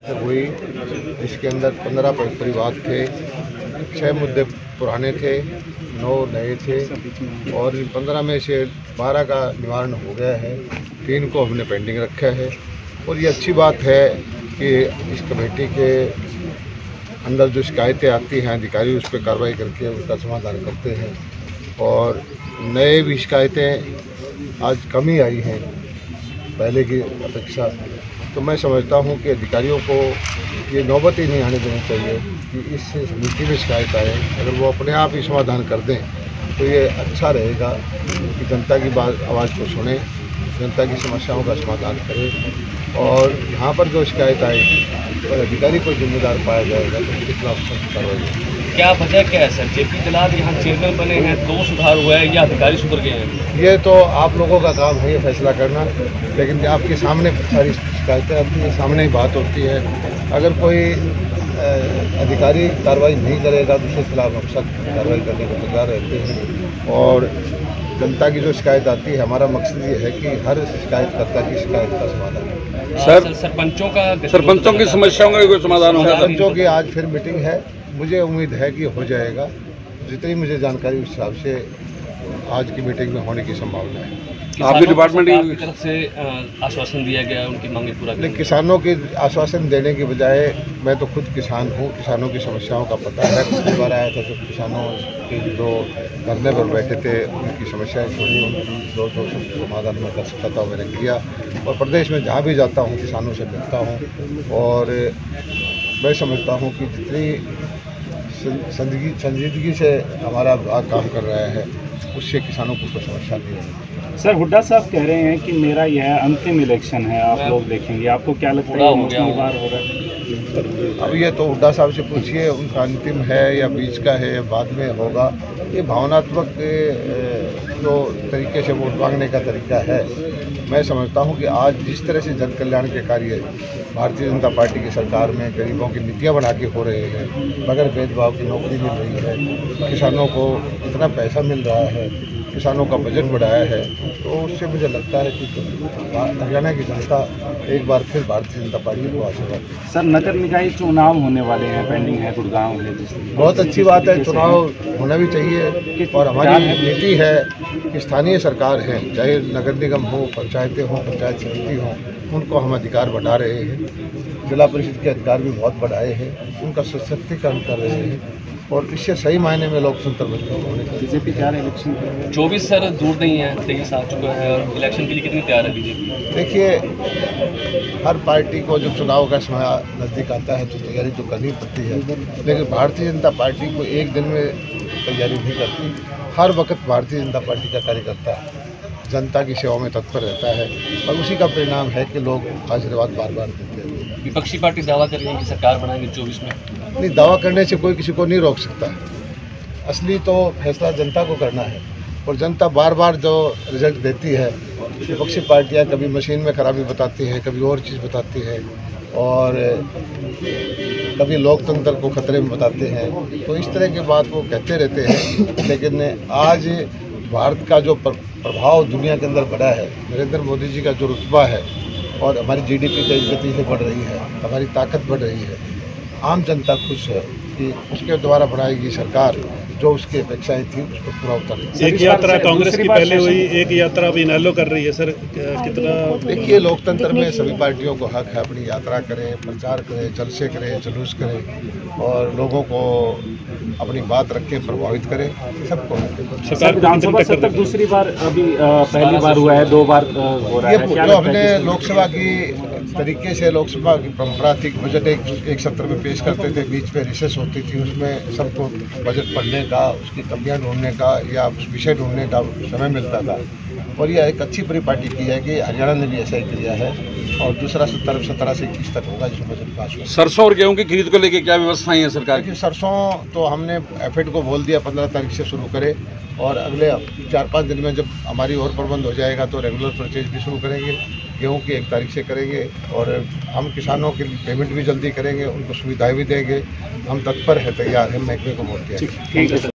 हुई जिसके अंदर 15 परिवाद थे, 6 मुद्दे पुराने थे, 9 नए थे और 15 में से 12 का निवारण हो गया है, 3 को हमने पेंडिंग रखा है। और ये अच्छी बात है कि इस कमेटी के अंदर जो शिकायतें आती हैं अधिकारी उस पर कार्रवाई करके उसका समाधान करते हैं और नए भी शिकायतें आज कम ही आई हैं पहले की अपेक्षा। तो मैं समझता हूं कि अधिकारियों को ये नौबत ही नहीं आने देनी चाहिए कि इस समिति में शिकायत आए, अगर वो अपने आप ही समाधान कर दें तो ये अच्छा रहेगा कि जनता की आवाज़ को सुने, जनता की समस्याओं का समाधान करें और यहाँ पर जो शिकायत आएगी तो अधिकारी को जिम्मेदार पाया जाएगा तो उसके खिलाफ सख्त कार्रवाई होगी। क्या वजह क्या है सर? जेपी दलाल यहाँ चेयरमैन बने हैं, 2 सुधार हुआ है या अधिकारी सुधर गए हैं? ये तो आप लोगों का काम है ये फैसला करना, लेकिन आपके सामने सारी शिकायतें आती हैं, सामने ही बात होती है। अगर कोई अधिकारी कार्रवाई नहीं करेगा तो उसके खिलाफ हम सख्त कार्रवाई करने को तैयार रहते हैं। और जनता की जो शिकायत आती है, हमारा मकसद ये है कि हर शिकायतकर्ता की शिकायत का समाधान। सर सरपंचों की समस्याओं का कोई समाधान होगा? सरपंचों की आज फिर मीटिंग है, मुझे उम्मीद है कि हो जाएगा। जितनी मुझे जानकारी उस हिसाब से आज की मीटिंग में होने की संभावना है। आपके डिपार्टमेंट की तरफ से आश्वासन दिया गया, उनकी मांगे पूरा करने। किसानों के आश्वासन देने की बजाय मैं तो खुद किसान हूँ, किसानों की समस्याओं का पता है। पिछली बार आया था जब किसानों के जो धरने पर बैठे थे उनकी समस्याएं सुनी, उनकी जो समाधान मैं कर सकता था मैंने किया। और प्रदेश में जहाँ भी जाता हूँ किसानों से मिलता हूँ और मैं समझता हूँ कि जितनी संजीदगी से हमारा विभाग काम कर रहा है उससे किसानों को कोई समस्या नहीं है। सर, हुड्डा साहब कह रहे हैं कि मेरा यह अंतिम इलेक्शन है, आप लोग देखेंगे, आपको क्या लगता है इतनी बार हो रहा है? अब ये तो हुड्डा साहब से पूछिए, उनका अंतिम है या बीच का है या बाद में होगा। ये भावनात्मक जो तरीके से वोट मांगने का तरीका है, मैं समझता हूँ कि आज जिस तरह से जन कल्याण के कार्य भारतीय जनता पार्टी की सरकार में गरीबों की नीतियाँ बना के हो रहे हैं, बगैर भेदभाव की नौकरी मिल रही है, किसानों को इतना पैसा मिल रहा है, किसानों का बजट बढ़ाया है, तो उससे मुझे लगता है कि हरियाणा की जनता एक बार फिर भारतीय जनता पार्टी को आशीर्वाद देगी। सर, नगर निकाय चुनाव होने वाले हैं, पेंडिंग है गुड़गांव में। बहुत अच्छी बात है, चुनाव होना भी चाहिए और हमारी नीति है कि स्थानीय सरकार है, चाहे नगर निगम हो, पंचायतें हों, पंचायत समिति हों, उनको हम अधिकार बढ़ा रहे हैं। जिला परिषद के अधिकार भी बहुत बढ़ाए हैं, उनका सशक्तिकरण कर रहे हैं और इससे सही मायने में लोकतंत्र मजबूत होने का। बीजेपी तैयार है इलेक्शन के लिए? 24 सर दूर नहीं है, 23 आ चुका है और इलेक्शन के लिए कितनी तैयार है बीजेपी? देखिए, हर पार्टी को जब चुनाव का समय नज़दीक आता है तो तैयारी तो करनी पड़ती है, लेकिन भारतीय जनता पार्टी को एक दिन में तैयारी नहीं करती। हर वक्त भारतीय जनता पार्टी का कार्यकर्ता जनता की सेवा में तत्पर रहता है और उसी का परिणाम है कि लोग आशीर्वाद बार बार देते हैं। विपक्षी पार्टी दावा कर रही है कि सरकार बनाएंगे 24 में। नहीं, दावा करने से कोई किसी को नहीं रोक सकता। असली तो फैसला जनता को करना है और जनता बार बार जो रिजल्ट देती है, विपक्षी पार्टियां कभी मशीन में खराबी बताती हैं, कभी और चीज़ बताती है और कभी लोकतंत्र को खतरे में बताते हैं, तो इस तरह की बात वो कहते रहते हैं। लेकिन आज भारत का जो प्रभाव दुनिया के अंदर बढ़ा है, नरेंद्र मोदी जी का जो रुतबा है और हमारी जीडीपी तेज गति से बढ़ रही है, हमारी ताकत बढ़ रही है, आम जनता खुश है कि उसके द्वारा बनाएगी सरकार जो उसकी अपेक्षाएं थी उसको पूरा उतारेगी। एक यात्रा कांग्रेस की पहले हुई, एक यात्रा अभी इनेलो कर रही है सर, कितना? देखिए, लोकतंत्र में सभी पार्टियों को हक है अपनी यात्रा करें, प्रचार करें, जलसे करें, जुलूस करें और लोगों को अपनी बात रख के प्रभावित करें, सबको सरकार विधानसभा सत्र दूसरी बार अभी पहली बार हुआ है, 2 बार हो रहा है। जो हमने लोकसभा की तरीके से लोकसभा की परंपरा थी, बजट एक सत्र में पेश करते थे, बीच में रिसेस होती थी, उसमें सबको बजट पढ़ने का, उसकी कमियां ढूंढने का या उस विषय ढूंढने का समय मिलता था। और यह एक अच्छी परिपाटी की है कि हरियाणा ने भी ऐसा ही किया है और दूसरा 17 से 21 तक होगा जिसमें बजट पास होगा। सरसों और गेहूं की खरीद को लेकर क्या व्यवस्थाएं हैं सरकार की? सरसों तो हमने एफएड को बोल दिया 15 तारीख से शुरू करे और अगले 4-5 दिन में जब हमारी और प्रबंध हो जाएगा तो रेगुलर परचेज भी शुरू करेंगे। गेहूं की 1 तारीख से करेंगे और हम किसानों के पेमेंट भी जल्दी करेंगे, उनको सुविधाएं भी देंगे। हम तत्पर है, तैयार है, महकमे को बोल दिया।